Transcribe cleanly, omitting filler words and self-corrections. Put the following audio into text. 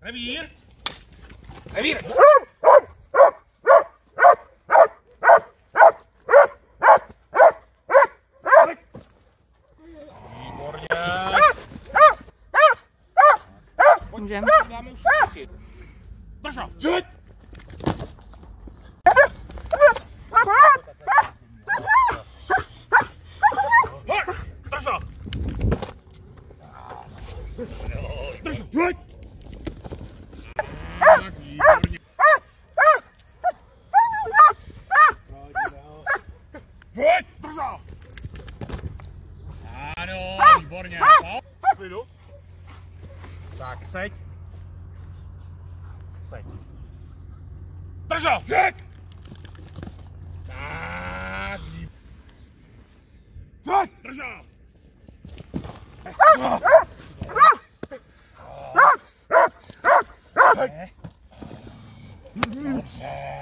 Revír! Revír! Výborně! Můžeme. Dáme už taky. Drž ho! Pojď! Drž ho! Drž ho! Pojď! Tak, výborně. Pojď! Drž ho! Ano, výborně. Klidu. Tak, seď. Seď. Drž ho! Pojď! Tak, pojď! Drž ho! Pojď!